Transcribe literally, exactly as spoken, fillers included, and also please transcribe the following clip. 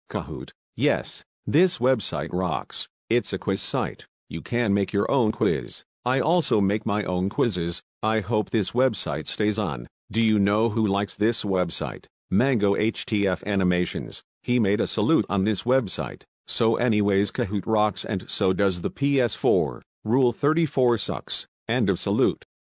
Kahoot. Yes, this website rocks. It's a quiz site. You can make your own quiz. I also make my own quizzes. I hope this website stays on. Do you know who likes this website? Mango H T F Animations. He made a salute on this website. So anyways, Kahoot rocks and so does the P S four. Rule thirty-four sucks. End of salute.